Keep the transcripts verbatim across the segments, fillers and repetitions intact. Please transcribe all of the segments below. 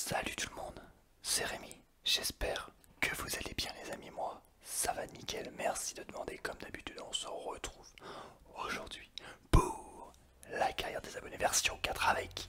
Salut tout le monde, c'est Rémi, j'espère que vous allez bien les amis, moi ça va nickel, merci de demander, comme d'habitude on se retrouve aujourd'hui pour la carrière des abonnés version quatre avec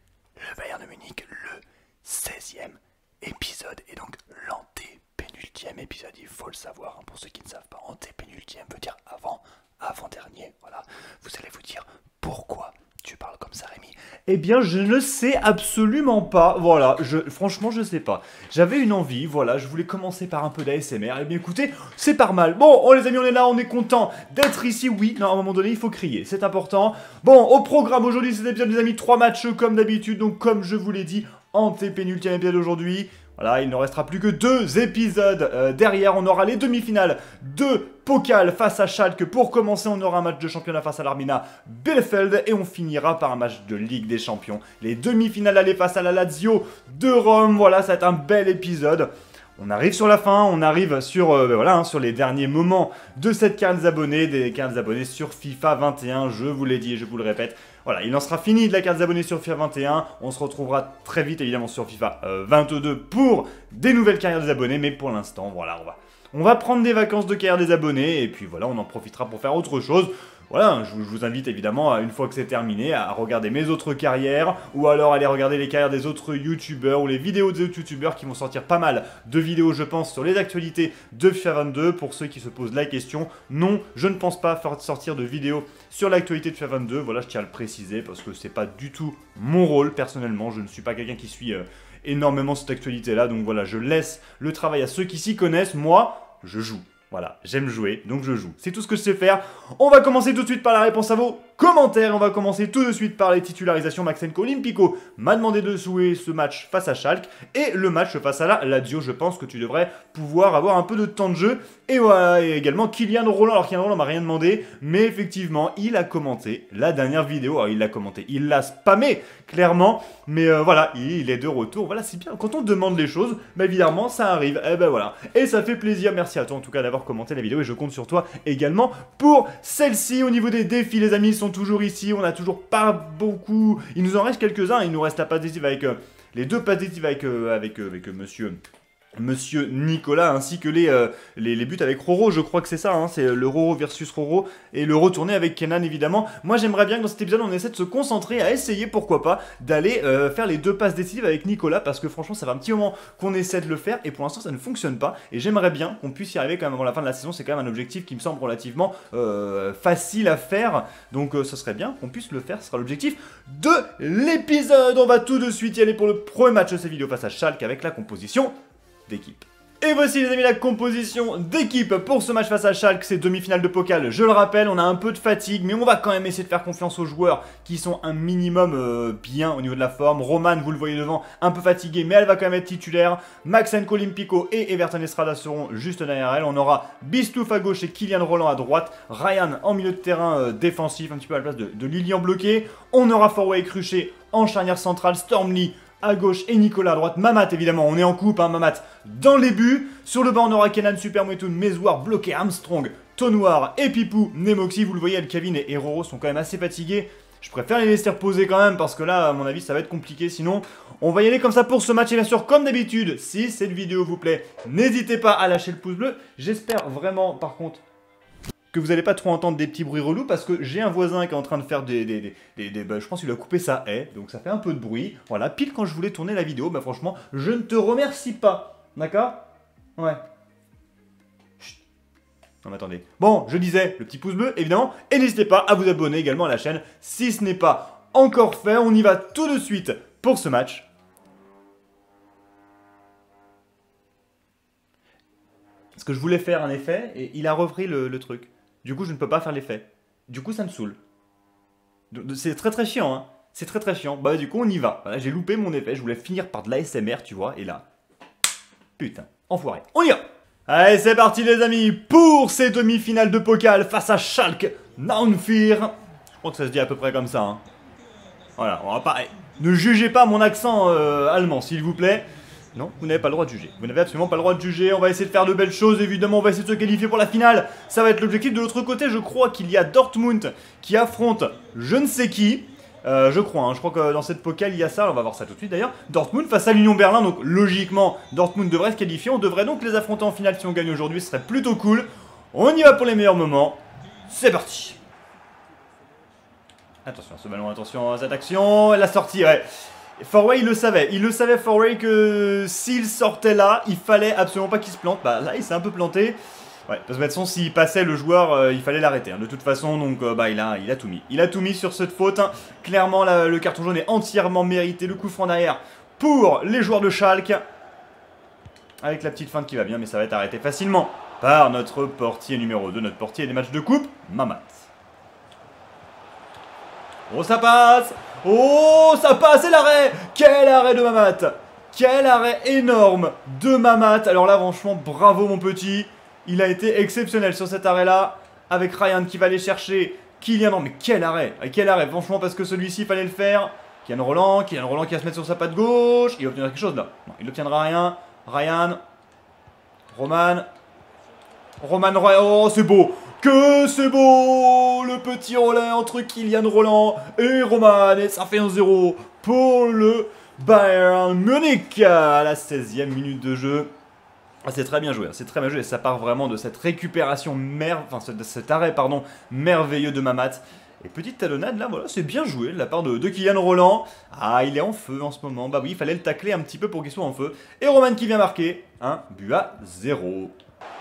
le Bayern de Munich, le seizième épisode et donc l'antépénultième épisode, il faut le savoir, hein, pour ceux qui ne savent pas, antépénultième veut dire avant, avant-dernier, voilà, vous allez vous dire pourquoi tu parles comme ça Rémi? Eh bien, je ne sais absolument pas. Voilà, je, franchement, je sais pas. J'avais une envie, voilà, je voulais commencer par un peu d'A S M R. Eh bien, écoutez, c'est pas mal. Bon, oh, les amis, on est là, on est content d'être ici. Oui, non, à un moment donné, il faut crier, c'est important. Bon, au programme aujourd'hui, cet épisode, les amis, trois matchs comme d'habitude. Donc, comme je vous l'ai dit, antépénultième épisode aujourd'hui. Voilà, il ne restera plus que deux épisodes. Euh, derrière, on aura les demi-finales de Pokal face à Schalke. Pour commencer, on aura un match de championnat face à l'Armina Bielefeld. Et on finira par un match de Ligue des Champions. Les demi-finales aller face à la Lazio de Rome. Voilà, ça va être un bel épisode. On arrive sur la fin, on arrive sur, euh, ben voilà, hein, sur les derniers moments de cette carte des abonnés, des cartes des abonnés sur FIFA vingt et un, je vous l'ai dit et je vous le répète. Voilà, il en sera fini de la carte des abonnés sur FIFA vingt et un, on se retrouvera très vite évidemment sur FIFA euh, vingt-deux pour des nouvelles carrières des abonnés, mais pour l'instant, voilà, on va, on va prendre des vacances de carrière des abonnés et puis voilà, on en profitera pour faire autre chose. Voilà, je vous invite évidemment, une fois que c'est terminé, à regarder mes autres carrières, ou alors aller regarder les carrières des autres youtubeurs, ou les vidéos des autres youtubeurs qui vont sortir pas mal de vidéos, je pense, sur les actualités de FIFA vingt-deux. Pour ceux qui se posent la question, non, je ne pense pas faire sortir de vidéos sur l'actualité de FIFA vingt-deux. Voilà, je tiens à le préciser, parce que c'est pas du tout mon rôle, personnellement. Je ne suis pas quelqu'un qui suit euh, énormément cette actualité-là, donc voilà, je laisse le travail à ceux qui s'y connaissent. Moi, je joue. Voilà, j'aime jouer, donc je joue. C'est tout ce que je sais faire. On va commencer tout de suite par la réponse à vos commentaires. On va commencer tout de suite par les titularisations. Maxenko Olympico m'a demandé de jouer ce match face à Schalke. Et le match face à la Lazio, je pense que tu devrais pouvoir avoir un peu de temps de jeu. Et voilà, et également Kylian Roland. Alors Kylian Roland m'a rien demandé, mais effectivement, il a commenté la dernière vidéo. Alors il l'a commenté, il l'a spammé, clairement. Mais euh, voilà, il est de retour. Voilà, c'est bien. Quand on demande les choses, bah, évidemment, ça arrive. Et ben voilà. Et ça fait plaisir. Merci à toi en tout cas d'avoir commenté la vidéo et je compte sur toi également pour celle-ci. Au niveau des défis, les amis, ils sont toujours ici, on n'a toujours pas beaucoup, il nous en reste quelques-uns, il nous reste la passe décisive avec euh, les deux passes décisives avec, euh, avec, euh, avec euh, monsieur... Monsieur Nicolas, ainsi que les, euh, les, les buts avec Roro, je crois que c'est ça, hein, c'est le Roro versus Roro, et le retourné avec Kenan évidemment. Moi j'aimerais bien que dans cet épisode on essaie de se concentrer à essayer, pourquoi pas, d'aller euh, faire les deux passes décisives avec Nicolas, parce que franchement ça fait un petit moment qu'on essaie de le faire, et pour l'instant ça ne fonctionne pas, et j'aimerais bien qu'on puisse y arriver quand même avant la fin de la saison. C'est quand même un objectif qui me semble relativement euh, facile à faire, donc euh, ça serait bien qu'on puisse le faire, ce sera l'objectif de l'épisode. On va tout de suite y aller pour le premier match de cette vidéo face à Schalke avec la composition d'équipe. Et voici les amis la composition d'équipe pour ce match face à Schalke, c'est demi-finale de Pokal. Je le rappelle, on a un peu de fatigue, mais on va quand même essayer de faire confiance aux joueurs qui sont un minimum euh, bien au niveau de la forme. Roman, vous le voyez devant, un peu fatigué, mais elle va quand même être titulaire. Maxenko Olympico et Everton Estrada seront juste derrière elle. On aura Bistouf à gauche et Kylian Roland à droite. Ryan en milieu de terrain euh, défensif, un petit peu à la place de, de Lilian bloqué. On aura Forway et Cruchet en charnière centrale, Stormly à gauche et Nicolas à droite. Mamat évidemment, on est en coupe, hein, Mamat dans les buts. Sur le banc on aura Kenan, Super Mouetoun, Mezouar, bloqué, Armstrong, Tonnoir et Pipou, Nemoxi. Vous le voyez, El Kevin et Roro sont quand même assez fatigués. Je préfère les laisser reposer quand même parce que là, à mon avis, ça va être compliqué. Sinon, on va y aller comme ça pour ce match. Et bien sûr, comme d'habitude, si cette vidéo vous plaît, n'hésitez pas à lâcher le pouce bleu. J'espère vraiment, par contre, que vous n'allez pas trop entendre des petits bruits relous parce que j'ai un voisin qui est en train de faire des... des, des, des, des bah, je pense qu'il a coupé sa haie, donc ça fait un peu de bruit. Voilà, pile quand je voulais tourner la vidéo, bah franchement, je ne te remercie pas. D'accord? Ouais. Chut. Non mais attendez. Bon, je disais, le petit pouce bleu, évidemment, et n'hésitez pas à vous abonner également à la chaîne si ce n'est pas encore fait. On y va tout de suite pour ce match. Parce que je voulais faire un effet, et il a repris le, le truc. Du coup, je ne peux pas faire l'effet. Du coup, ça me saoule. C'est très très chiant, hein. C'est très très chiant. Bah, du coup, on y va. Voilà, j'ai loupé mon effet. Je voulais finir par de l'A S M R, tu vois. Et là... Putain, enfoiré. On y va. Allez, c'est parti, les amis, pour ces demi-finales de Pokal face à Schalke Naunfir. Je crois que ça se dit à peu près comme ça, hein. Voilà, on va pas... Ne jugez pas mon accent euh, allemand, s'il vous plaît. Non, vous n'avez pas le droit de juger. Vous n'avez absolument pas le droit de juger. On va essayer de faire de belles choses, évidemment. On va essayer de se qualifier pour la finale. Ça va être l'objectif. De l'autre côté, je crois qu'il y a Dortmund qui affronte je ne sais qui. Euh, je crois, hein. Je crois que dans cette pokal, il y a ça. On va voir ça tout de suite d'ailleurs. Dortmund face à l'Union Berlin. Donc logiquement, Dortmund devrait se qualifier. On devrait donc les affronter en finale si on gagne aujourd'hui. Ce serait plutôt cool. On y va pour les meilleurs moments. C'est parti. Attention à ce ballon, attention à cette action. La sortie, ouais. Forway, il le savait. Il le savait, Forway, que s'il sortait là, il fallait absolument pas qu'il se plante. Bah là, il s'est un peu planté. Ouais, parce que de toute façon, s'il passait le joueur, euh, il fallait l'arrêter. Hein. De toute façon, donc, euh, bah, il a, il a tout mis. Il a tout mis sur cette faute. Hein. Clairement, la, le carton jaune est entièrement mérité. Le coup franc derrière pour les joueurs de Schalke. Avec la petite feinte qui va bien, mais ça va être arrêté facilement par notre portier numéro deux, notre portier des matchs de coupe, Mamat. Oh, ça passe! Oh, ça passe! Et l'arrêt! Quel arrêt de Mamat! Quel arrêt énorme de Mamat! Alors là, franchement, bravo mon petit. Il a été exceptionnel sur cet arrêt-là. Avec Ryan qui va aller chercher Kylian. Non, mais quel arrêt! Quel arrêt! Franchement, parce que celui-ci, il fallait le faire. Kylian Roland, Kylian Roland qui va se mettre sur sa patte gauche. Il obtiendra quelque chose là. Non, il n'obtiendra rien. Ryan. Roman. Roman Roy. Oh, c'est beau! Que c'est beau! Le petit relais entre Kylian Roland et Roman. Et ça fait un zéro pour le Bayern Munich à la seizième minute de jeu. Ah, c'est très bien joué, c'est très bien joué. Ça part vraiment de cette récupération, mer... enfin de cet arrêt pardon, merveilleux de Mamat. Et petite talonnade là, voilà, c'est bien joué de la part de, de Kylian Roland. Ah, il est en feu en ce moment. Bah oui, il fallait le tacler un petit peu pour qu'il soit en feu. Et Roman qui vient marquer un but à zéro.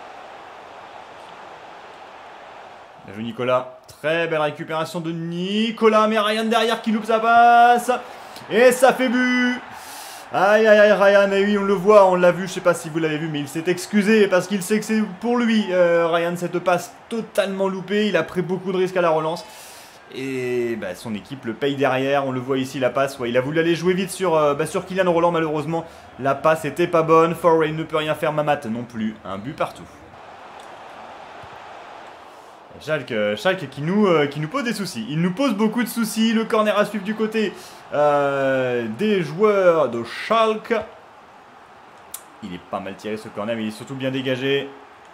Bien joué Nicolas. Très belle récupération de Nicolas. Mais Ryan derrière qui loupe sa passe. Et ça fait but. Aïe aïe aïe Ryan, et oui on le voit, on l'a vu, je sais pas si vous l'avez vu, mais il s'est excusé parce qu'il sait que c'est pour lui. euh, Ryan, cette passe totalement loupée, il a pris beaucoup de risques à la relance. Et bah, son équipe le paye derrière, on le voit ici la passe, ouais, il a voulu aller jouer vite sur, euh, bah, sur Kylian Roland, malheureusement la passe était pas bonne, Forway ne peut rien faire, Mamat non plus, un but partout. Schalke, Schalke qui, nous, euh, qui nous pose des soucis. Il nous pose beaucoup de soucis. Le corner à suivre du côté euh, des joueurs de Schalke. Il est pas mal tiré ce corner, mais il est surtout bien dégagé.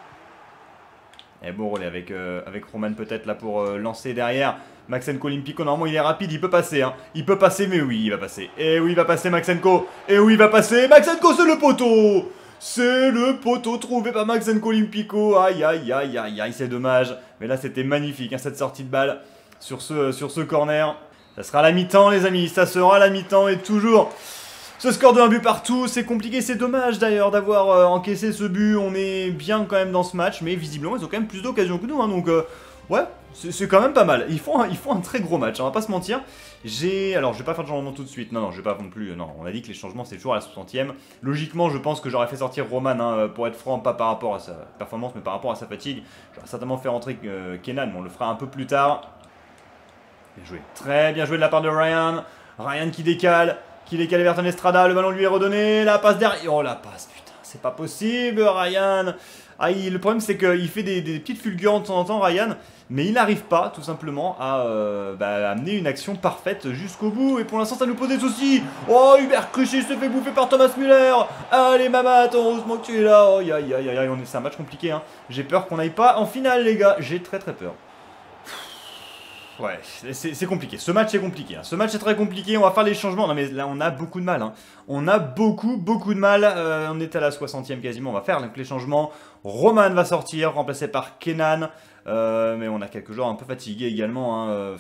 Et bon relais avec, euh, avec Roman peut-être là pour euh, lancer derrière. Maxenko Olympico, normalement il est rapide, il peut passer. Hein. Il peut passer, mais oui, il va passer. Et oui, il va passer Maxenko. Et oui, il va passer. Maxenko, c'est le poteau. C'est le poteau trouvé par Maxenko Olympico. Aïe, aïe, aïe, aïe, aïe, c'est dommage. Mais là, c'était magnifique, hein, cette sortie de balle sur ce, sur ce corner. Ça sera la mi-temps, les amis. Ça sera la mi-temps. Et toujours ce score de un but partout. C'est compliqué. C'est dommage, d'ailleurs, d'avoir euh, encaissé ce but. On est bien, quand même, dans ce match. Mais visiblement, ils ont quand même plus d'occasions que nous. Hein, donc, euh, ouais, c'est quand même pas mal. Ils font un, ils font un très gros match. Hein, on va pas se mentir. J'ai... Alors, je vais pas faire de changement tout de suite. Non, non, je vais pas non plus... Non, on a dit que les changements, c'est toujours à la soixantième. Logiquement, je pense que j'aurais fait sortir Roman, hein, pour être franc, pas par rapport à sa performance, mais par rapport à sa fatigue. J'aurais certainement fait rentrer euh, Kenan, mais on le fera un peu plus tard. Bien joué. Très bien joué de la part de Ryan. Ryan qui décale, qui décale Everton Estrada. Le ballon lui est redonné. La passe derrière. Oh, la passe, putain, c'est pas possible, Ryan. Ah, il... le problème, c'est qu'il fait des, des petites fulgurantes de temps en temps, Ryan. Mais il n'arrive pas, tout simplement, à euh, bah, amener une action parfaite jusqu'au bout. Et pour l'instant, ça nous pose des soucis. Oh, Hubert Cruchy se fait bouffer par Thomas Müller. Allez, Mamat, heureusement que tu es là. Oh, aïe, aïe, aïe, aïe. C'est un match compliqué. Hein. J'ai peur qu'on n'aille pas en finale, les gars. J'ai très, très peur. Ouais, c'est compliqué. Ce match est compliqué. Hein. Ce match est très compliqué. On va faire les changements. Non, mais là, on a beaucoup de mal. Hein. On a beaucoup, beaucoup de mal. Euh, on est à la soixantième quasiment. On va faire donc, les changements. Roman va sortir, remplacé par Kenan. Euh, mais on a quelques joueurs un peu fatigués également. Hein. Euh,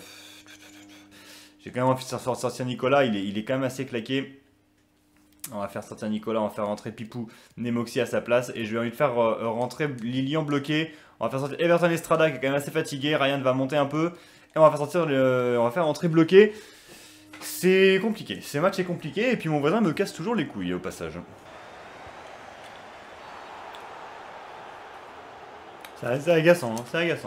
J'ai quand même envie de sortir Nicolas. Il est, il est quand même assez claqué. On va faire sortir Nicolas. On va faire rentrer Pipou Nemoxi à sa place. Et je vais envie de faire euh, rentrer Lilian bloqué. On va faire sortir Everton Estrada qui est quand même assez fatigué. Ryan va monter un peu. Et on va faire sortir le, on va faire rentrer bloqué. C'est compliqué. Ce match est compliqué. Et puis mon voisin me casse toujours les couilles au passage. C'est agaçant, hein, c'est agaçant.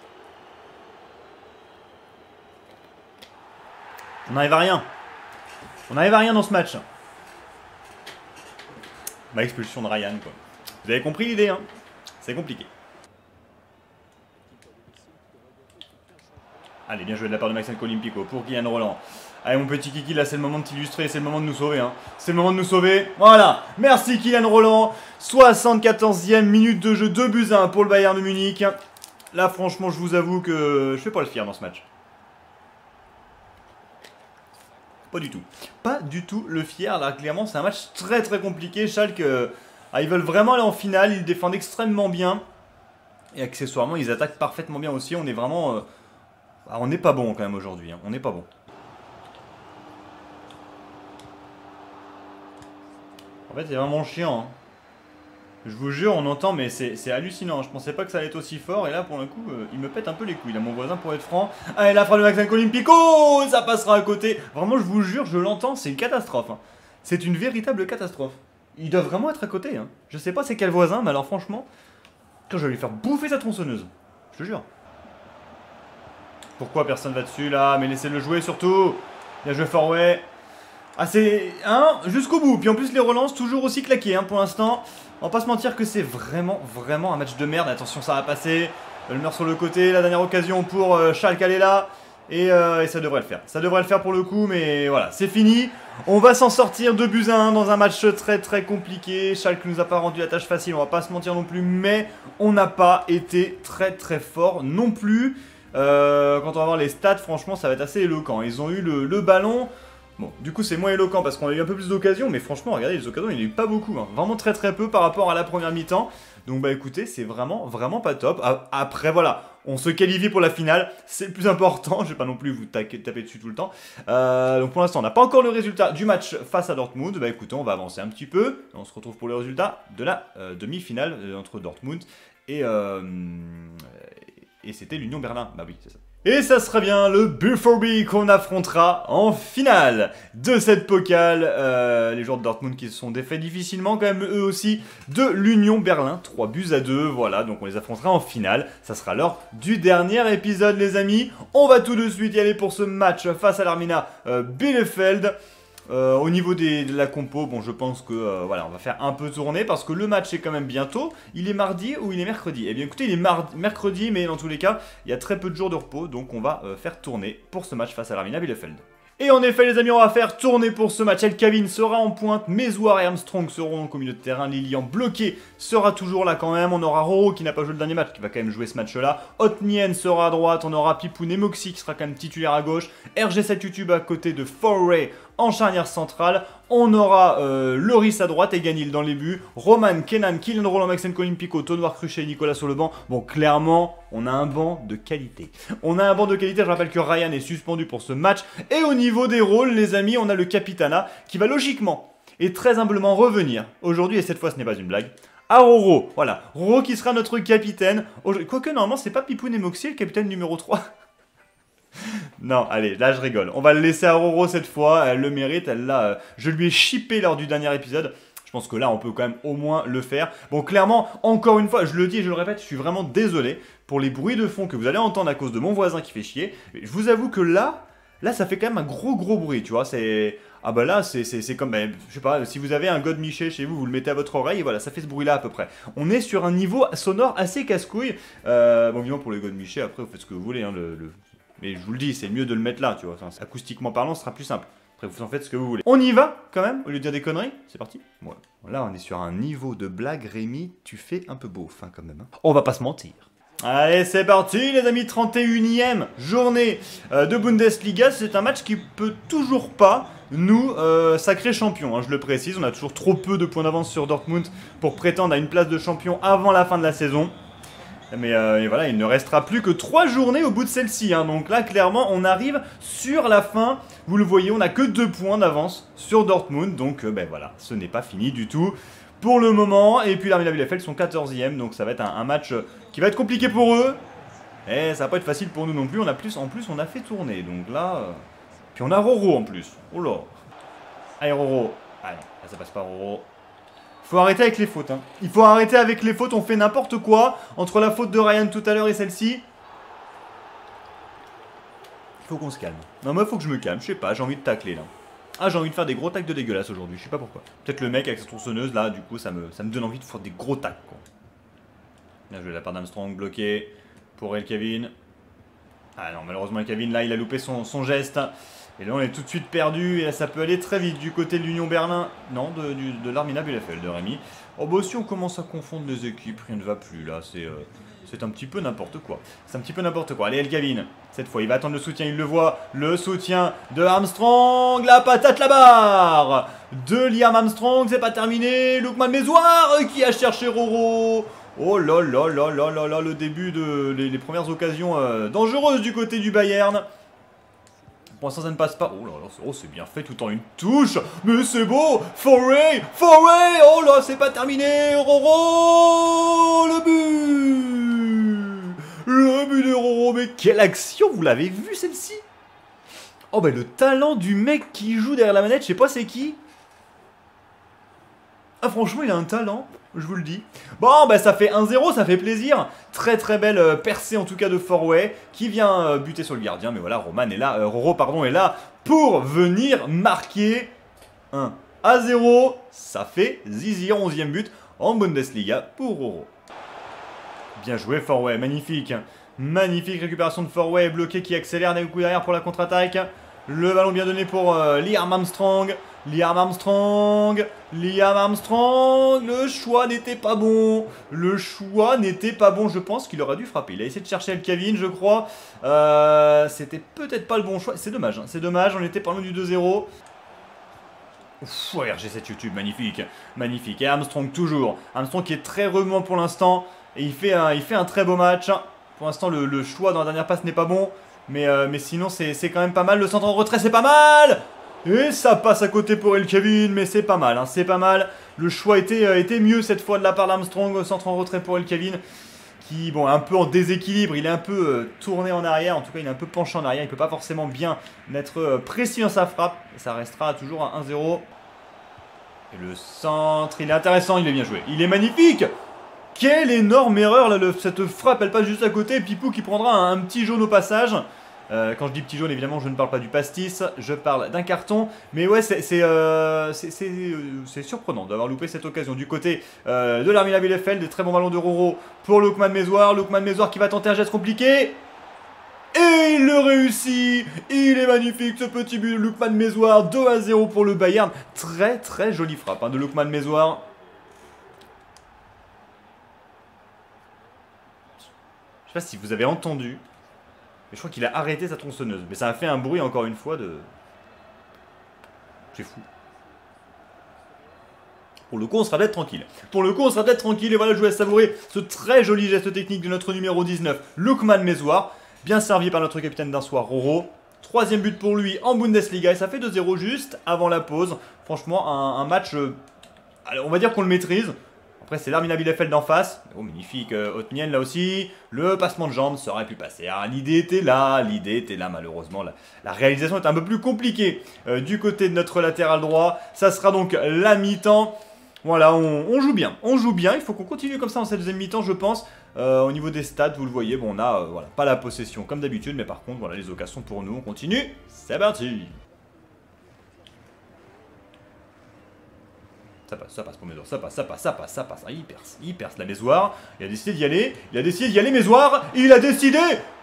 On n'arrive à rien. On n'arrive à rien dans ce match. Ma expulsion de Ryan, quoi. Vous avez compris l'idée, hein? C'est compliqué. Allez, bien joué de la part de Maxenko Olympico pour Kylian Roland. Allez, mon petit Kiki, là, c'est le moment de t'illustrer, c'est le moment de nous sauver. Hein. C'est le moment de nous sauver. Voilà. Merci, Kylian Roland. soixante-quatorzième minute de jeu, deux buts à un pour le Bayern de Munich. Là, franchement, je vous avoue que je fais pas le fier dans ce match. pas du tout. Pas du tout le fier. Là, clairement, c'est un match très très compliqué. Schalke, euh, ah, ils veulent vraiment aller en finale. Ils défendent extrêmement bien. Et accessoirement, ils attaquent parfaitement bien aussi. On est vraiment... Euh, ah, on n'est pas bon quand même aujourd'hui. Hein. On n'est pas bon. En fait, c'est vraiment chiant. Hein. Je vous jure, on entend, mais c'est hallucinant. Je pensais pas que ça allait être aussi fort. Et là, pour le coup, euh, il me pète un peu les couilles. Là, mon voisin, pour être franc. Allez, la frappe de Maxence Olympico, ça passera à côté. Vraiment, je vous jure, je l'entends, c'est une catastrophe. Hein. C'est une véritable catastrophe. Ils doivent vraiment être à côté. Hein. Je sais pas c'est quel voisin, mais alors franchement, je vais lui faire bouffer sa tronçonneuse. Je te jure. Pourquoi personne va dessus là? Mais laissez-le jouer surtout. Il a joué Forway. Ah, c'est hein, jusqu'au bout. Puis en plus, les relances toujours aussi claquées hein, pour l'instant. On va pas se mentir que c'est vraiment, vraiment un match de merde. Attention, ça va passer. Le mur sur le côté. La dernière occasion pour euh, Schalke, elle est là. Et, euh, et ça devrait le faire. Ça devrait le faire pour le coup. Mais voilà, c'est fini. On va s'en sortir deux buts à un dans un match très, très compliqué. Schalke nous a pas rendu la tâche facile. On va pas se mentir non plus. Mais on n'a pas été très, très fort non plus. Euh, quand on va voir les stats, franchement, ça va être assez éloquent. Ils ont eu le, le ballon. Bon, du coup, c'est moins éloquent parce qu'on a eu un peu plus d'occasions. Mais franchement, regardez, les occasions, il n'y en a eu pas beaucoup. Hein. Vraiment très très peu par rapport à la première mi-temps. Donc, bah écoutez, c'est vraiment, vraiment pas top. Après, voilà, on se qualifie pour la finale. C'est le plus important. Je vais pas non plus vous taper dessus tout le temps. Euh, donc, pour l'instant, on n'a pas encore le résultat du match face à Dortmund. Bah écoutez, on va avancer un petit peu. On se retrouve pour le résultat de la euh, demi-finale euh, entre Dortmund et... Euh, Et c'était l'Union Berlin. Bah oui, c'est ça. Et ça sera bien le B quatre B qu'on affrontera en finale de cette Pokal. Euh, les joueurs de Dortmund qui se sont défaits difficilement quand même eux aussi de l'Union Berlin. trois buts à deux, voilà, donc on les affrontera en finale. Ça sera l'heure du dernier épisode les amis. On va tout de suite y aller pour ce match face à l'Arminia euh, Bielefeld. Euh, au niveau des, de la compo, bon je pense que euh, voilà, on va faire un peu tourner parce que le match est quand même bientôt. Il est mardi ou il est mercredi? Eh bien écoutez, il est mardi, mercredi, mais dans tous les cas, il y a très peu de jours de repos, donc on va euh, faire tourner pour ce match face à l'Arminia Bielefeld. Et en effet les amis, on va faire tourner pour ce match. El Kavin sera en pointe, Mesouar et Armstrong seront donc au milieu de terrain. Lilian bloqué sera toujours là quand même. On aura Roro qui n'a pas joué le dernier match, qui va quand même jouer ce match-là. Otnien sera à droite, on aura Pipoun et Moxie qui sera quand même titulaire à gauche. R G sept YouTube à côté de Forey en charnière centrale. On aura euh, Loris à droite et Ganil dans les buts. Roman, Kenan, Kylian Roland, Maxime Olympico, Tonoir Cruchet et Nicolas sur le banc. Bon, clairement, on a un banc de qualité. On a un banc de qualité, je rappelle que Ryan est suspendu pour ce match. Et au niveau des rôles, les amis, on a le Capitana qui va logiquement et très humblement revenir aujourd'hui, et cette fois ce n'est pas une blague, à Roro. Voilà, Roro qui sera notre capitaine. Quoique normalement, c'est pas Pipoun et Moxie, le capitaine numéro trois. Non, allez, là je rigole. On va le laisser à Roro cette fois, elle le mérite, elle l'a... Euh, je lui ai shippé lors du dernier épisode. Je pense que là, on peut quand même au moins le faire. Bon, clairement, encore une fois, je le dis et je le répète, je suis vraiment désolé pour les bruits de fond que vous allez entendre à cause de mon voisin qui fait chier. Je vous avoue que là, là, ça fait quand même un gros gros bruit, tu vois, c'est... Ah bah là, c'est comme, ben, je sais pas, si vous avez un God Miché chez vous, vous le mettez à votre oreille et voilà, ça fait ce bruit-là à peu près. On est sur un niveau sonore assez casse-couille. Euh, bon, évidemment, pour les God Miché, après, vous faites ce que vous voulez, hein, le... le... Mais je vous le dis, c'est mieux de le mettre là, tu vois. Enfin, acoustiquement parlant, ce sera plus simple. Après, vous en faites ce que vous voulez. On y va, quand même, au lieu de dire des conneries. C'est parti. Ouais. Là, on est sur un niveau de blague. Rémi, tu fais un peu beauf, hein, quand même. Hein. On va pas se mentir. Allez, c'est parti, les amis. trente et unième journée euh, de Bundesliga. C'est un match qui peut toujours pas nous euh, sacrer champion. Hein, je le précise, on a toujours trop peu de points d'avance sur Dortmund pour prétendre à une place de champion avant la fin de la saison. Mais euh, et voilà, il ne restera plus que trois journées au bout de celle-ci. Hein. Donc là, clairement, on arrive sur la fin. Vous le voyez, on n'a que deux points d'avance sur Dortmund. Donc, euh, ben voilà, ce n'est pas fini du tout pour le moment. Et puis l'Arminia Bielefeld sont quatorzième. Donc ça va être un, un match qui va être compliqué pour eux. Et ça va pas être facile pour nous non plus. On a plus en plus, on a fait tourner. Donc là... Euh... Puis on a Roro en plus. Oh là. Allez, Roro. Ah non, là, ça passe pas, Roro. Faut arrêter avec les fautes. Hein. Il faut arrêter avec les fautes. On fait n'importe quoi. Entre la faute de Ryan tout à l'heure et celle-ci. Il faut qu'on se calme. Non, moi, il faut que je me calme. Je sais pas, j'ai envie de tacler là. Ah, j'ai envie de faire des gros tacles de dégueulasse aujourd'hui. Je sais pas pourquoi. Peut-être le mec avec sa tronçonneuse là, du coup, ça me, ça me donne envie de faire des gros tacles. Quoi. Bien joué, la part d'Armstrong bloquée pour El Kavin. Ah non, malheureusement, El Kavin là, il a loupé son, son geste. Et là, on est tout de suite perdu. Et là, ça peut aller très vite du côté de l'Union Berlin. Non, de, du, de l'Arminia Bielefeld, de Rémi. Oh, bah si on commence à confondre les équipes, rien ne va plus là. C'est euh, c'est un petit peu n'importe quoi. C'est un petit peu n'importe quoi. Allez, El Kevin. Cette fois, il va attendre le soutien. Il le voit. Le soutien de Armstrong. La patate, la barre de Liam Armstrong. C'est pas terminé. Lookman Mézoir qui a cherché Roro. Oh là là là là là là. Le début de les, les premières occasions euh, dangereuses du côté du Bayern. Pour l'instant, ça ne passe pas. Oh là là, oh, c'est bien fait tout en une touche. Mais c'est beau. Foray, Foray. Oh là, c'est pas terminé. Roro, le but. Le but de Roro. Mais quelle action, vous l'avez vu celle-ci? Oh bah le talent du mec qui joue derrière la manette, je sais pas c'est qui. Ah franchement, il a un talent. Je vous le dis. Bon, bah ça fait un zéro, ça fait plaisir. Très très belle euh, percée en tout cas de Forway qui vient euh, buter sur le gardien. Mais voilà, Roman est là, euh, Roro pardon, est là pour venir marquer un à zéro. Ça fait zizi, onzième but en Bundesliga pour Roro. Bien joué Forway, magnifique. Magnifique récupération de Forway, bloqué qui accélère d'un coup derrière pour la contre-attaque. Le ballon bien donné pour euh, Liam Armstrong. Liam Armstrong, Liam Armstrong, le choix n'était pas bon, le choix n'était pas bon, je pense qu'il aurait dû frapper, il a essayé de chercher El Kevin je crois, euh, c'était peut-être pas le bon choix, c'est dommage, hein. C'est dommage, on était pas loin du deux zéro. Ouf, R G sept YouTube, magnifique, magnifique, et Armstrong toujours, Armstrong qui est très remuant pour l'instant, et il fait, un, il fait un très beau match, pour l'instant le, le choix dans la dernière passe n'est pas bon, mais, euh, mais sinon c'est quand même pas mal, le centre en retrait c'est pas mal. Et ça passe à côté pour El Kevin, mais c'est pas mal, hein, c'est pas mal. Le choix était, euh, était mieux cette fois de la part d'Armstrong, au centre en retrait pour El Kevin, qui bon, est un peu en déséquilibre, il est un peu euh, tourné en arrière, en tout cas il est un peu penché en arrière, il peut pas forcément bien être euh, précis dans sa frappe, et ça restera toujours à un zéro. Et le centre, il est intéressant, il est bien joué, il est magnifique. Quelle énorme erreur, là, le, cette frappe, elle passe juste à côté, Pipou qui prendra un, un petit jaune au passage. Euh, quand je dis petit jaune, évidemment, je ne parle pas du pastis, je parle d'un carton. Mais ouais, c'est euh, euh, surprenant d'avoir loupé cette occasion. Du côté euh, de l'Arminia Bielefeld, des très bons ballons de Roro pour Lookman Mézoir. Lookman Mézoir qui va tenter un geste compliqué. Et il le réussit. Il est magnifique ce petit but de Lookman Mézoir. deux à zéro pour le Bayern. Très très jolie frappe hein, de Lookman Mézoir. Je sais pas si vous avez entendu. Je crois qu'il a arrêté sa tronçonneuse. Mais ça a fait un bruit encore une fois de... C'est fou. Pour le coup, on sera peut-être tranquille. Pour le coup, on sera peut-être tranquille. Et voilà, je vous laisse savourer ce très joli geste technique de notre numéro dix-neuf, Lookman Mézoir. Bien servi par notre capitaine d'un soir, Roro. Troisième but pour lui en Bundesliga. Et ça fait deux zéro juste avant la pause. Franchement, un, un match... Euh... Alors, on va dire qu'on le maîtrise. Après, c'est l'Arminia Bielefeld d'en face. Oh, magnifique. Euh, Otniel, là aussi. Le passement de jambes, ça aurait pu passer. Ah, l'idée était là. L'idée était là, malheureusement. La, la réalisation est un peu plus compliquée euh, du côté de notre latéral droit. Ça sera donc la mi-temps. Voilà, on, on joue bien. On joue bien. Il faut qu'on continue comme ça dans cette deuxième mi-temps, je pense. Euh, au niveau des stats, vous le voyez, bon, on a euh, voilà, pas la possession comme d'habitude. Mais par contre, voilà, les occasions pour nous. On continue. C'est parti. Ça passe, ça passe pour Mézoir, ça passe, ça passe, ça passe, ça passe. Ah, il perce, il perce la Mézoir. Il a décidé d'y aller, il a décidé d'y aller Mézoir. Il a décidé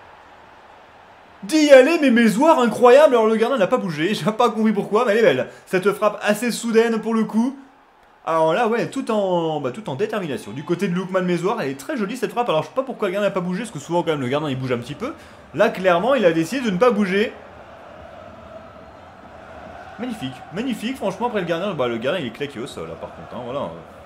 d'y aller, mais Mézoir, incroyable. Alors le gardien n'a pas bougé, j'ai pas compris pourquoi, mais elle est belle. Cette frappe assez soudaine pour le coup. Alors là, ouais, tout en, bah, tout en détermination. Du côté de Lookman Mézoir, elle est très jolie cette frappe. Alors je sais pas pourquoi le gardien n'a pas bougé, parce que souvent quand même le gardien il bouge un petit peu. Là, clairement, il a décidé de ne pas bouger. Magnifique, magnifique, franchement après le gardien, bah le gardien il est claqué au sol là par contre, hein, voilà.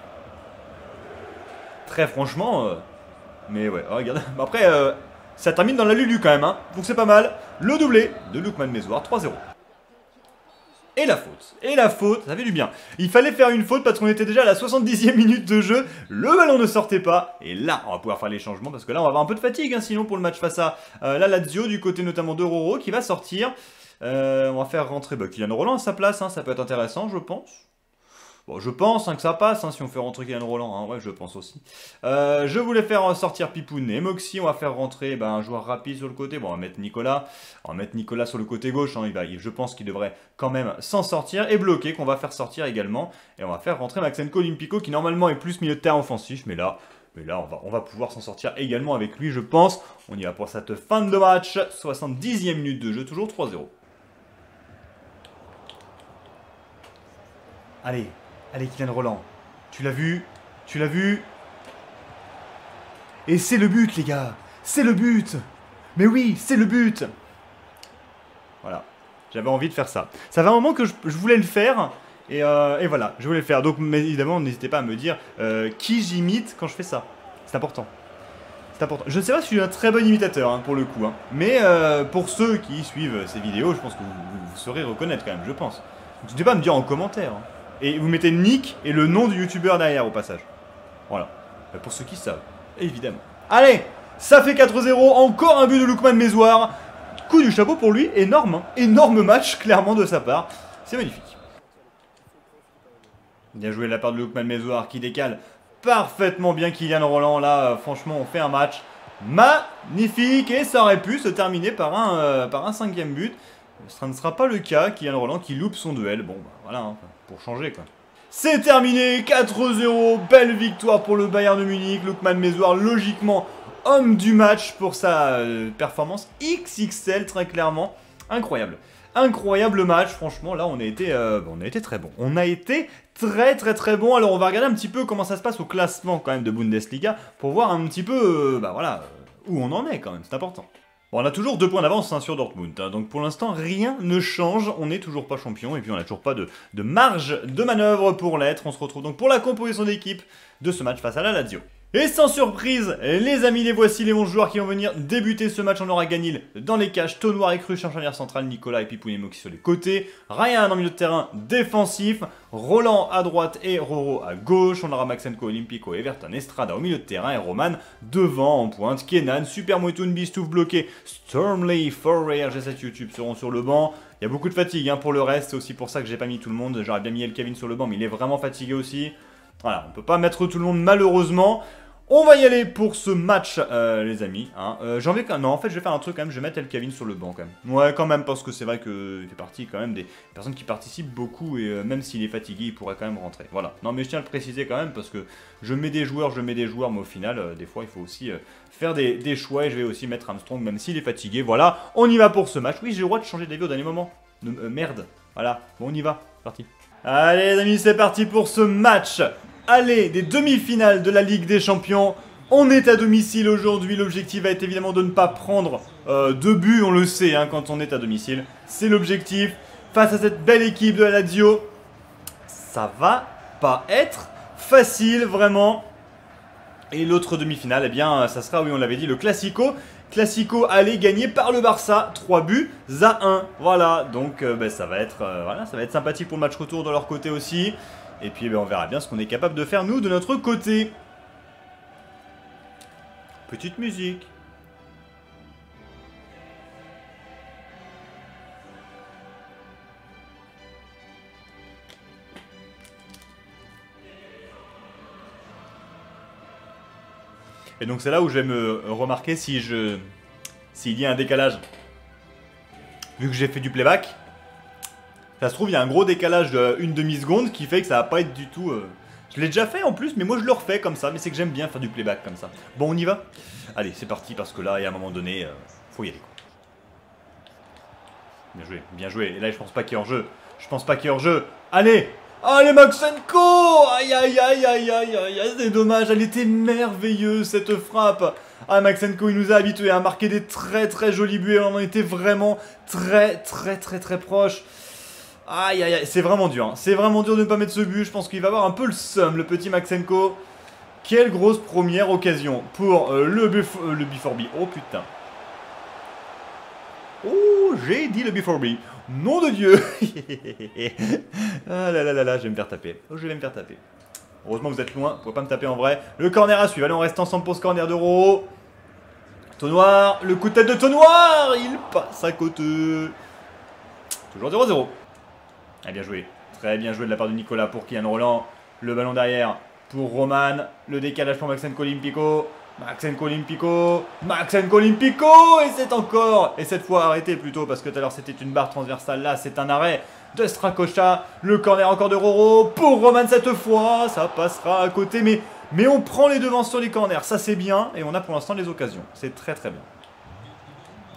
Très franchement, euh... mais ouais, oh, regarde, après euh, ça termine dans la Lulu quand même, hein, donc c'est pas mal. Le doublé de Lookman Mézoir, trois zéro. Et la faute, et la faute, ça fait du bien. Il fallait faire une faute parce qu'on était déjà à la soixante-dixième minute de jeu, le ballon ne sortait pas, et là on va pouvoir faire les changements parce que là on va avoir un peu de fatigue, hein, sinon pour le match face à euh, la Lazio, du côté notamment de Roro qui va sortir. Euh, on va faire rentrer bah, Kylian Roland à sa place, hein, ça peut être intéressant, je pense. Bon, je pense hein, que ça passe, hein, si on fait rentrer Kylian Roland, hein, ouais, je pense aussi. Euh, je voulais faire sortir Pipoun et Moxie, on va faire rentrer bah, un joueur rapide sur le côté. Bon, on va mettre Nicolas, on va mettre Nicolas sur le côté gauche, hein, il va, je pense qu'il devrait quand même s'en sortir. Et bloquer, qu'on va faire sortir également. Et on va faire rentrer Maxenko Olimpico, qui normalement est plus milieu de terrain offensif, mais là... Mais là, on va, on va pouvoir s'en sortir également avec lui, je pense. On y va pour cette fin de match, soixante-dixième minute de jeu, toujours trois zéro. Allez, allez Kylian Roland. Tu l'as vu, tu l'as vu. Et c'est le but les gars. C'est le but. Mais oui, c'est le but. Voilà. J'avais envie de faire ça. Ça fait un moment que je, je voulais le faire. Et, euh, et voilà, je voulais le faire. Donc mais évidemment, n'hésitez pas à me dire euh, qui j'imite quand je fais ça. C'est important. C'est important. Je ne sais pas si je suis un très bon imitateur hein, pour le coup. Hein. Mais euh, pour ceux qui suivent ces vidéos, je pense que vous, vous, vous saurez reconnaître quand même, je pense. N'hésitez pas à me dire en commentaire. Hein. Et vous mettez le nick et le nom du youtubeur derrière au passage. Voilà. Pour ceux qui savent, évidemment. Allez, ça fait quatre zéro. Encore un but de Lookman Mezouar. Coup du chapeau pour lui, énorme. Hein. Énorme match, clairement, de sa part. C'est magnifique. Bien joué de la part de Lookman Mezouar qui décale parfaitement bien Kylian Roland. Là, euh, franchement, on fait un match magnifique. Et ça aurait pu se terminer par un, euh, par un cinquième but. Ce ne sera pas le cas. Kylian Roland qui loupe son duel. Bon, bah voilà, hein, pour changer quoi. C'est terminé, quatre zéro. Belle victoire pour le Bayern de Munich. Lookman Mezouar, logiquement, homme du match pour sa euh, performance X X L, très clairement. Incroyable. Incroyable match, franchement, là on a été, euh, on a été très bon. On a été très très très bon. Alors on va regarder un petit peu comment ça se passe au classement quand même de Bundesliga pour voir un petit peu, euh, bah voilà, euh, où on en est quand même, c'est important. Bon, on a toujours deux points d'avance hein, sur Dortmund, hein, donc pour l'instant rien ne change, on n'est toujours pas champion et puis on n'a toujours pas de, de marge de manœuvre pour l'être. On se retrouve donc pour la composition d'équipe de ce match face à la Lazio. Et sans surprise, les amis, les voici les onze joueurs qui vont venir débuter ce match. On aura Ganil dans les cages, Tonnoir et Cruche en charnière centrale, Nicolas et Pipounemo qui sur les côtés, Ryan en milieu de terrain défensif, Roland à droite et Roro à gauche. On aura Maxenko, Olympico, Everton, Estrada au milieu de terrain et Roman devant en pointe. Kenan, Super Moitoun, Bistouf bloqué, Stormley, Foray, R G sept YouTube seront sur le banc. Il y a beaucoup de fatigue hein, pour le reste, c'est aussi pour ça que j'ai pas mis tout le monde. J'aurais bien mis El Kevin sur le banc, mais il est vraiment fatigué aussi. Voilà, on peut pas mettre tout le monde malheureusement. On va y aller pour ce match, euh, les amis. Hein. Euh, J'ai envie que... Non, en fait, je vais faire un truc quand même. Je vais mettre El Kevin sur le banc quand même. Ouais, quand même, parce que c'est vrai qu'il fait partie quand même des personnes qui participent beaucoup. Et euh, même s'il est fatigué, il pourrait quand même rentrer. Voilà. Non, mais je tiens à le préciser quand même parce que je mets des joueurs, je mets des joueurs. Mais au final, euh, des fois, il faut aussi euh, faire des, des choix. Et je vais aussi mettre Armstrong, même s'il est fatigué. Voilà, on y va pour ce match. Oui, j'ai le droit de changer d'avis au dernier moment. Euh, merde. Voilà, bon, on y va. C'est parti. Allez, les amis, c'est parti pour ce match. Allez, des demi-finales de la Ligue des Champions. On est à domicile aujourd'hui, l'objectif va être évidemment de ne pas prendre euh, de but, on le sait hein, quand on est à domicile. C'est l'objectif, face à cette belle équipe de la Lazio. Ça va pas être facile, vraiment. Et l'autre demi-finale, eh bien, ça sera, oui on l'avait dit, le Classico. Classico allé gagné par le Barça, trois buts à un. Voilà, donc euh, ben, ça, va être, euh, voilà, ça va être sympathique pour le match retour de leur côté aussi. Et puis ben, on verra bien ce qu'on est capable de faire nous de notre côté. Petite musique. Et donc c'est là où je vais me remarquer si je s'il y a un décalage. Vu que j'ai fait du playback, ça se trouve il y a un gros décalage d'une demi-seconde qui fait que ça va pas être du tout... Euh... Je l'ai déjà fait en plus, mais moi je le refais comme ça. Mais c'est que j'aime bien faire du playback comme ça. Bon, on y va? Allez, c'est parti parce que là, il y a un moment donné, euh, faut y aller. Quoi. Bien joué, bien joué. Et là, je pense pas qu'il y ait hors-jeu. Je pense pas qu'il y ait hors-jeu. Allez! Allez, Maxenko! Aïe, aïe, aïe, aïe, aïe, aïe, aïe, c'est dommage. Elle était merveilleuse, cette frappe. Ah, Maxenko, il nous a habitués à marquer des très, très jolis buts. On en était vraiment très, très, très, très proches. Aïe aïe aïe, c'est vraiment dur, hein. C'est vraiment dur de ne pas mettre ce but, je pense qu'il va avoir un peu le seum, le petit Maxenko. Quelle grosse première occasion pour euh, le, bef euh, le B quatre B, oh putain. Oh, j'ai dit le B quatre B, nom de Dieu. Ah là là là là, je vais me faire taper, oh, je vais me faire taper. Heureusement vous êtes loin, vous pouvez pas me taper en vrai. Le corner à suivre, allez on reste ensemble pour ce corner d'Euro. Tonnoir, le coup de tête de Tonnoir, il passe à côté. Toujours zéro zéro. Ah, bien joué, très bien joué de la part de Nicolas pour Kylian Roland. Le ballon derrière pour Roman. Le décalage pour Maxenko Olympico. Maxenko Olympico. Maxenko Olympico. Et c'est encore. Et cette fois arrêté plutôt parce que tout à l'heure c'était une barre transversale. Là c'est un arrêt de Strakosha. Le corner encore de Roro. Pour Roman cette fois. Ça passera à côté. Mais, mais on prend les devants sur les corners. Ça c'est bien. Et on a pour l'instant les occasions. C'est très très bien.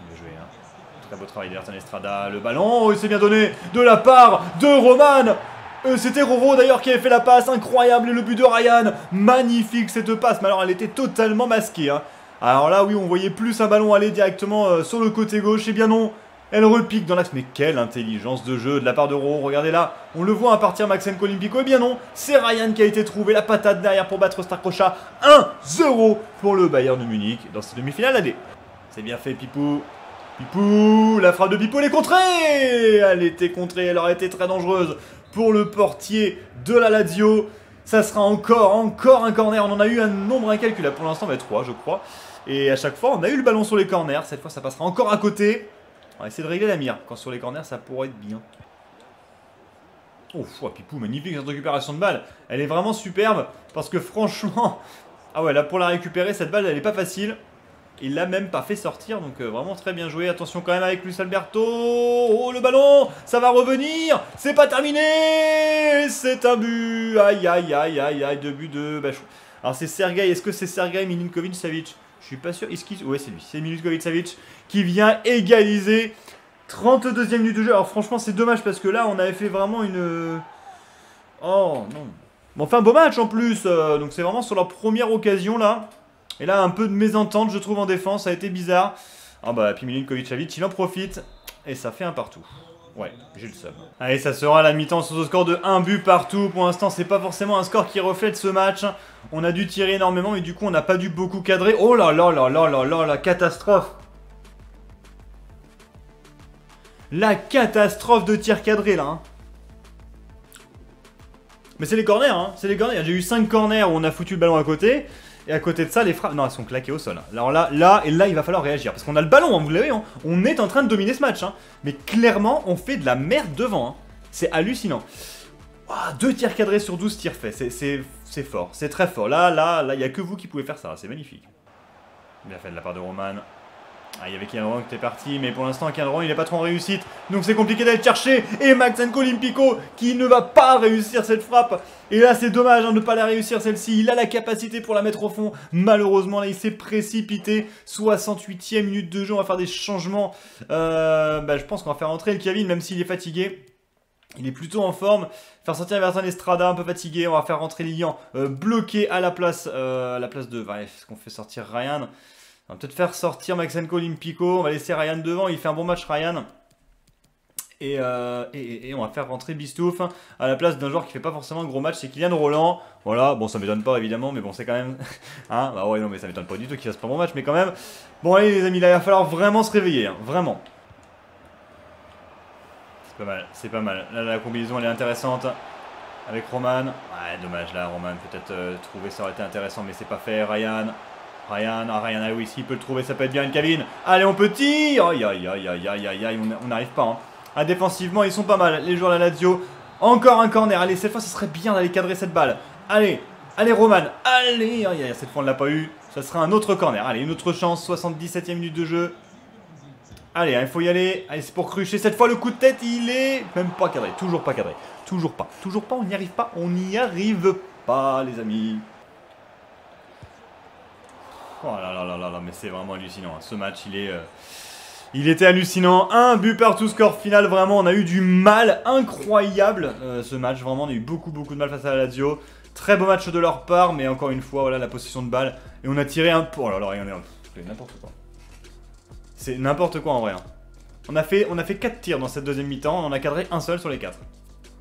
Très beau travail d'Ayrton Estrada, le ballon, oh, il s'est bien donné de la part de Roman. Euh, C'était Roro d'ailleurs qui avait fait la passe, incroyable, et le but de Ryan, magnifique cette passe, mais alors elle était totalement masquée. Hein. Alors là oui, on voyait plus un ballon aller directement euh, sur le côté gauche, et bien non, elle repique dans l'axe, mais quelle intelligence de jeu de la part de Roro, regardez là, on le voit à partir Maxenko Olympico, et bien non, c'est Ryan qui a été trouvé, la patate derrière pour battre Starkrocha, un zéro pour le Bayern de Munich dans cette demi-finale allez. C'est bien fait Pipou. Pipou, la frappe de Pipou, elle est contrée. Elle était contrée, elle aurait été très dangereuse pour le portier de la Lazio. Ça sera encore, encore un corner. On en a eu un nombre incalculable pour l'instant, mais trois je crois. Et à chaque fois, on a eu le ballon sur les corners. Cette fois, ça passera encore à côté. On va essayer de régler la mire. Quand sur les corners, ça pourrait être bien. Oh, oh Pipou, magnifique cette récupération de balle. Elle est vraiment superbe parce que franchement... Ah ouais, là pour la récupérer, cette balle, elle est pas facile. Il l'a même pas fait sortir, donc euh, vraiment très bien joué. Attention quand même avec Luis Alberto. Oh, le ballon, ça va revenir. C'est pas terminé. C'est un but. Aïe, aïe, aïe, aïe, aïe. Deux buts de... Bah, je... Alors c'est Sergei. Est-ce que c'est Sergei Milinkovic-Savic? Je suis pas sûr. Est-ce qu'il... Ouais, c'est lui. C'est Milinkovic-Savic qui vient égaliser. trente-deuxième minute de jeu. Alors franchement, c'est dommage parce que là, on avait fait vraiment une... Oh, non. Bon, enfin, beau match en plus. Euh, donc c'est vraiment sur leur première occasion, là. Et là, un peu de mésentente, je trouve, en défense. Ça a été bizarre. Ah bah, puis Milinkovic-Savic, il en profite. Et ça fait un partout. Ouais, j'ai le seum. Allez, ça sera la mi-temps sur ce score de un but partout. Pour l'instant, c'est pas forcément un score qui reflète ce match. On a dû tirer énormément, mais du coup, on n'a pas dû beaucoup cadrer. Oh là là là là là là, la catastrophe. La catastrophe de tir cadré, là. Hein. Mais c'est les corners, hein. C'est les corners. J'ai eu cinq corners où on a foutu le ballon à côté. Et à côté de ça, les frappes... Non, elles sont claquées au sol. Alors là, là, et là, il va falloir réagir. Parce qu'on a le ballon, hein, vous l'avez, hein. On est en train de dominer ce match. Hein. Mais clairement, on fait de la merde devant. Hein. C'est hallucinant. Oh, deux tirs cadrés sur douze tirs faits. C'est fort. C'est très fort. Là, là, là, il n'y a que vous qui pouvez faire ça. C'est magnifique. Bien fait de la part de Roman. Ah, il y avait Kian qui était parti, mais pour l'instant, Kian il n'est pas trop en réussite. Donc c'est compliqué d'aller chercher. Et Maxenko Olympico qui ne va pas réussir cette frappe. Et là, c'est dommage hein, de ne pas la réussir celle-ci. Il a la capacité pour la mettre au fond. Malheureusement, là, il s'est précipité. soixante-huitième minute de jeu. On va faire des changements. Euh, bah, je pense qu'on va faire entrer le Kevin, même s'il est fatigué. Il est plutôt en forme. Faire sortir Everton Estrada, un peu fatigué. On va faire rentrer Lilian euh, bloqué à la place, euh, à la place de... Ouais, est-ce qu'on fait sortir Ryan ? On va peut-être faire sortir Maxenko Olympico. On va laisser Ryan devant. Il fait un bon match, Ryan. Et, euh, et, et on va faire rentrer Bistouf à la place d'un joueur qui fait pas forcément un gros match. C'est Kylian Roland. Voilà. Bon, ça m'étonne pas évidemment. Mais bon, c'est quand même. Hein, bah ouais, non, mais ça m'étonne pas du tout qu'il fasse pas un bon match. Mais quand même. Bon, allez, les amis, là, il va falloir vraiment se réveiller. Hein, vraiment. C'est pas mal. C'est pas mal. Là, la combinaison, elle est intéressante. Avec Roman. Ouais, dommage là, Roman. Peut-être euh, trouver ça aurait été intéressant. Mais c'est pas fait. Ryan. Ryan, ah Ryan, ah oui, s'il peut le trouver, ça peut être bien une cabine. Allez, on peut tirer. Aïe, aïe, aïe, aïe, aïe, aïe, aïe, on n'arrive pas. Hein. Ah, défensivement, ils sont pas mal, les joueurs de la Lazio. Encore un corner. Allez, cette fois, ce serait bien d'aller cadrer cette balle. Allez, allez, Roman. Allez, aïe, aïe, cette fois, on ne l'a pas eu. Ça sera un autre corner. Allez, une autre chance. soixante-dix-septième minute de jeu. Allez, il hein, faut y aller. Allez, c'est pour Crucher. Cette fois, le coup de tête, il est même pas cadré. Toujours pas cadré. Toujours pas. Toujours pas, on n'y arrive pas. On n'y arrive pas, les amis. Oh là là là là là, mais c'est vraiment hallucinant. Hein. Ce match, il est... Euh... Il était hallucinant. Un but partout, score final. Vraiment, on a eu du mal incroyable euh, ce match. Vraiment, on a eu beaucoup beaucoup de mal face à la Lazio. Très beau match de leur part, mais encore une fois, voilà la possession de balle. Et on a tiré un... Oh là là, regardez, c'est n'importe quoi. C'est n'importe quoi en vrai. Hein. On a fait, on a fait quatre tirs dans cette deuxième mi-temps. On en a cadré un seul sur les quatre.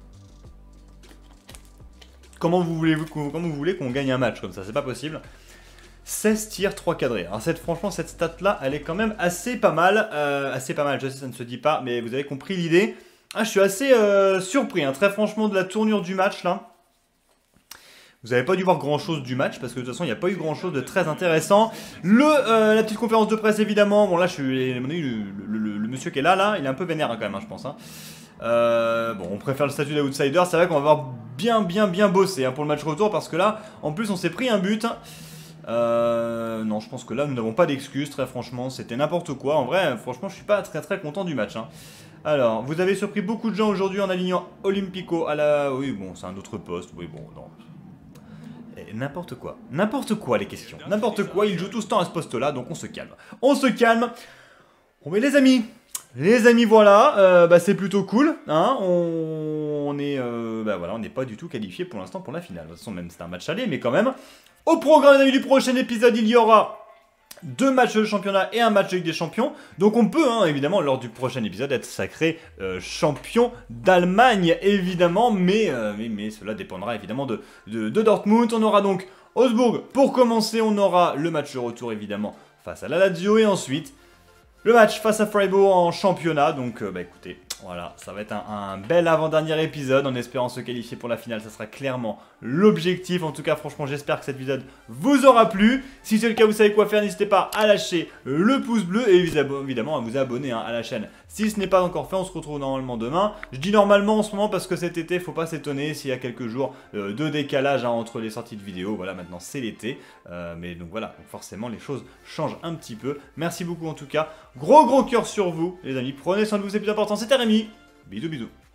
Comment vous voulez, comment vous voulez qu'on gagne un match comme ça? C'est pas possible. seize tirs, trois cadrés. Alors cette, franchement, cette stat-là, elle est quand même assez pas mal. Euh, assez pas mal, je sais, ça ne se dit pas, mais vous avez compris l'idée. Ah, je suis assez euh, surpris, hein, très franchement, de la tournure du match, là. Vous n'avez pas dû voir grand-chose du match, parce que de toute façon, il n'y a pas eu grand-chose de très intéressant. Le, euh, la petite conférence de presse, évidemment. Bon, là, je suis, le, le, le, le monsieur qui est là, là, il est un peu vénère, hein, quand même, hein, je pense. Hein. Euh, bon, on préfère le statut d'outsider. C'est vrai qu'on va avoir bien, bien, bien bossé hein, pour le match retour, parce que là, en plus, on s'est pris un but. Euh, non, je pense que là, nous n'avons pas d'excuses, très franchement, c'était n'importe quoi. En vrai, franchement, je suis pas très très content du match. Hein. Alors, vous avez surpris beaucoup de gens aujourd'hui en alignant Olympico à la... Oui, bon, c'est un autre poste, oui, bon, non. N'importe quoi. N'importe quoi, les questions. N'importe quoi, ils jouent tout ce temps à ce poste-là, donc on se calme. On se calme. Bon, mais les amis, Les amis, voilà, euh, bah, c'est plutôt cool, hein, on, on est, euh, bah, voilà, on n'est pas du tout qualifié pour l'instant pour la finale. De toute façon, même c'est un match aller, mais quand même. Au programme, les amis, du prochain épisode, il y aura deux matchs de championnat et un match de Ligue des Champions. Donc on peut, hein, évidemment, lors du prochain épisode, être sacré euh, champion d'Allemagne, évidemment, mais, euh, mais, mais cela dépendra évidemment de, de, de Dortmund. On aura donc Augsbourg pour commencer, on aura le match de retour, évidemment, face à la Lazio, et ensuite le match face à Freiburg en championnat. Donc euh, bah écoutez, voilà, ça va être un, un bel avant-dernier épisode en espérant se qualifier pour la finale. Ça sera clairement l'objectif. En tout cas, franchement, j'espère que cet épisode vous aura plu. Si c'est le cas, vous savez quoi faire. N'hésitez pas à lâcher le pouce bleu et évidemment à vous abonner hein, à la chaîne. Si ce n'est pas encore fait, on se retrouve normalement demain. Je dis normalement en ce moment parce que cet été, faut pas s'étonner s'il y a quelques jours euh, de décalage hein, entre les sorties de vidéos. Voilà, maintenant c'est l'été. Euh, mais donc voilà, donc forcément les choses changent un petit peu. Merci beaucoup en tout cas. Gros gros cœur sur vous, les amis. Prenez soin de vous, c'est plus important. C'était Rémi. Bisous bisous.